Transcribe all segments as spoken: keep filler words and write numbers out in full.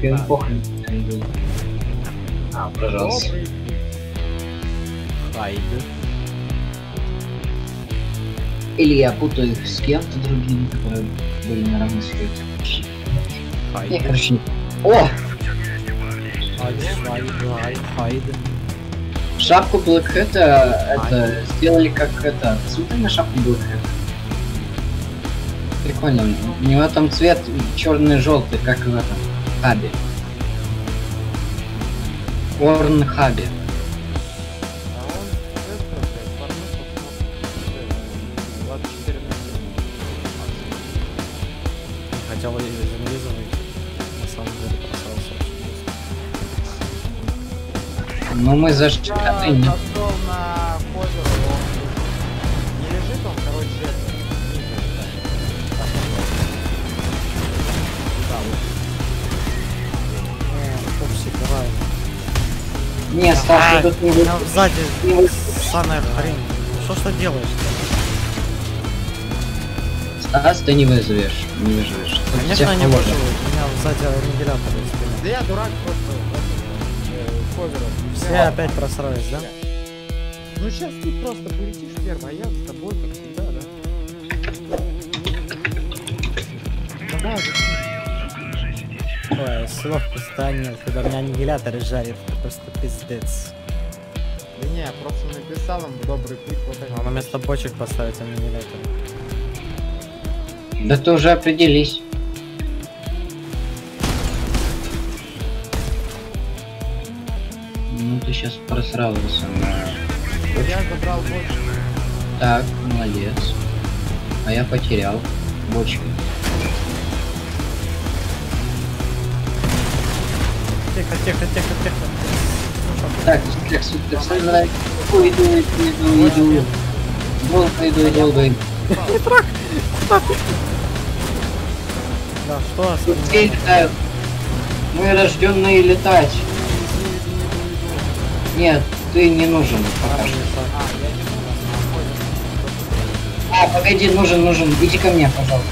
похрен, похрен. А, пожалуйста. Хайд. Или я путаю их с кем-то другим, которые были на равной свете. Хайд. Я, короче... О! Хайд. Хайд. Шапку Black Hat это сделали как это. Смотри на шапку Black Hat. Прикольно. У него там цвет черный-желтый, как в этом хабе. Орн хабе. Хотел ее замеризовать, на самом деле просрался. Ну мы зашли, а ты не. На Хозер, он не лежит, он, короче, Не, Стас, тут не вы... Сзади самая хрень. Что ж ты делаешь-то? Стас, ты не вызовешь. Не выживешь. Тут Конечно, всех не положено. выживу. У меня сзади аннигилятор из спины. да я дурак просто, Хозеров. Все опять просрались, да? Ну сейчас ты просто полетишь первый, а я с тобой, как всегда, да? Давай, Ой, слов просто нет, когда меня аннигилятор жарит, это просто пиздец. да не, я просто написал им добрый путь, вот так. А на место бочек поставить аннигилятор. Да ты уже определись. Ну ты сейчас просрался на... Я забрал больше. Так, молодец. А я потерял бочки. Тихо, тихо, тихо, тихо. Так, так, супер, давай. Иду, иду, иду, иду, иду. Долго иду, долго иду. Да, что остальное? Все летают. Мы рожденные летать. Нет, ты не нужен пока что. А, погоди, нужен, нужен. Иди ко мне, пожалуйста.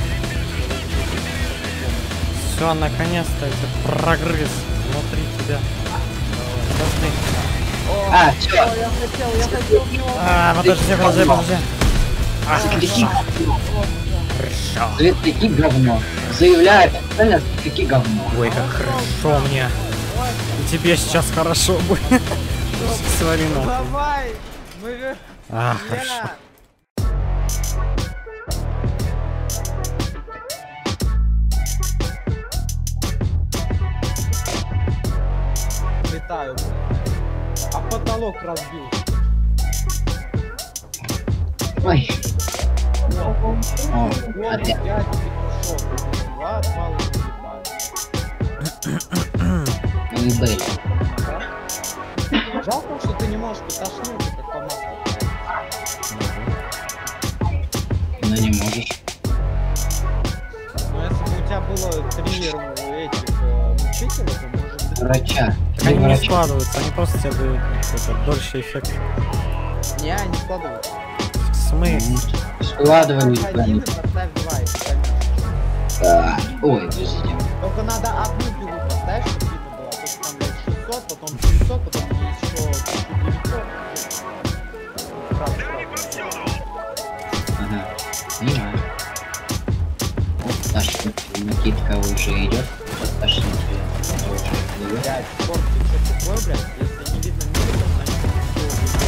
Все, наконец-то это прогресс внутри тебя. Подожди. А, все. Я хотел, я хотел в него. А, подожди, подожди, подожди. А, Светляки хорошо. Светляки говно. Заявляю, официально светляки говно. Ой, как хорошо мне. И тебе сейчас хорошо будет. Свали нахуй. Давай! Мы вер... А, хорошо. Летаю. А потолок разбил. Ой. О, Вон, опять. дядя пришел. Два отвала улетаю. Мы были. Жалко, что ты не можешь потошнуть, как по маслу. Но не можешь. Но если бы у тебя было три этих э, мучителя, то может быть... Врача. Так они не складываются, они просто тебе дают какой-то дольше эффект. Не, они складываются. В смысле? Складывали. Поставь один и поставь два, и ты поймешь. Да. Ой, подождите. Только надо одну пилу поставить, чтобы видно было. То есть там дальше шестьсот, потом семьсот, потом еще девятьсот. Сразу, сразу. Ага. Понимаю. Вот Саша, накидка уже идет. Вот Саша накидка уже идет. Блядь, спорт, ты что такое, блядь? Если не видно мира, то значит все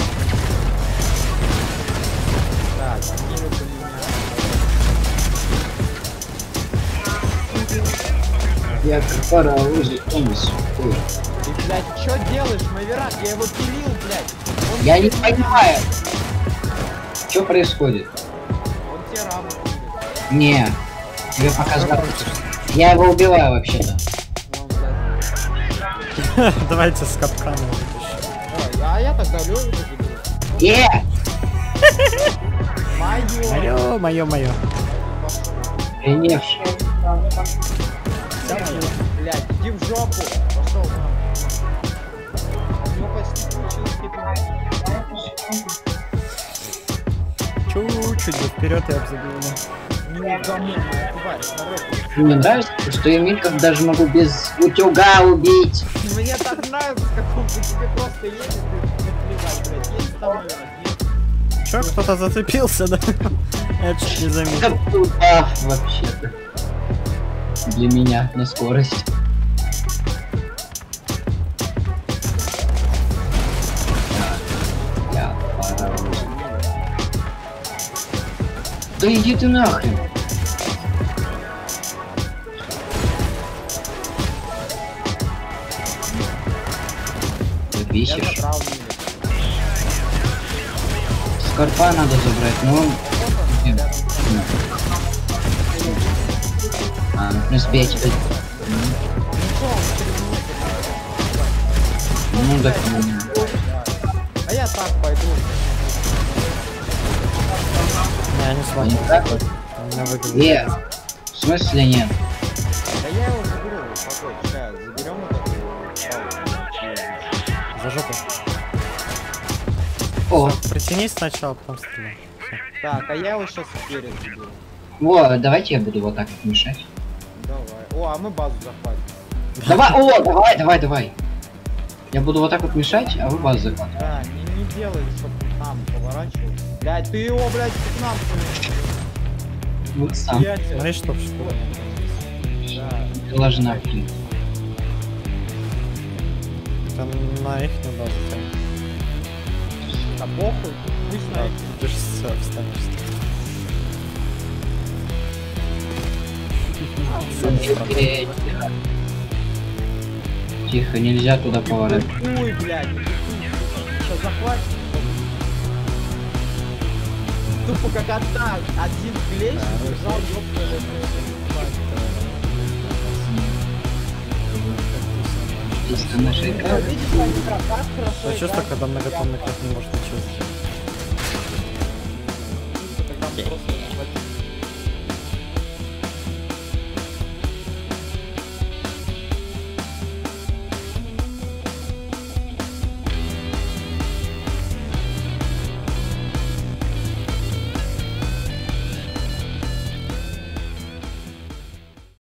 увидно. Так, мира поменял. Я как пара лыжи тонус. Ты, блядь, что делаешь, Маверак? Я его пилил, блядь. Он Я не тебе- понимаю. Что происходит? Он тебе раму пилит. Не. Тебе показалось. Я его убиваю вообще-то. Он, блядь. Давайте с капканом вытащим. Ой, а я тогда Лёву забил. Е! Моё. Алло, мое, мое. Принявший. Блядь, иди в жопу. Пошел. У него почти получилось какие-то... Чуть-чуть бы вперед я бы забил. неугомонная тварь, снаружи. Мне нравится, что я мельком даже могу без утюга убить. Мне так нравится, как он по тебе просто едет и наплевать, блядь. Есть там, наверное, нет. Чё, кто-то зацепился, да? Я чуть не заметил. А, вообще-то. Для меня на скорость. Я паровоз. Да иди ты нахрен. Ты Я бесишь. забрал мили. Скорпа надо забрать, но он... Вот он, рядом с нами. А, ну, в принципе, я тебя... Ну что, он через меня Ну, да, кидает? А я так пойду. Я не не смогу. так вот. У меня выиграл. Е, в смысле нет? Да я его заберу, погодь, сейчас заберем вот эту палку. За жопу. О, Притянись сначала, потом стреляй. Всё. Так, а я его сейчас вперед заберу. вот, давайте я буду вот так вот мешать. Давай. О, а мы базу захватим. Давай, о, давай, давай, давай. Я буду вот так вот мешать, а вы базу захватываете. Да, не, не делай, чтоб к нам поворачивал. Блядь, ты его, блядь, к нам Вот сам. Я тебя- Смотри, что что. Да. Должна быть. Там на их не базу тянет. Да похуй, пусть на Да, их. ты же всё, встанешь. Тихо. Тихо, нельзя туда поворачивать. Ой, блядь, сейчас захватим. Тупо как атак. Один клещ держал ёбаный. Здесь на нашей карте. Видишь, они как хорошо Я чувствую, играют. когда многотонный клип не может ничего сделать. Тогда мы просто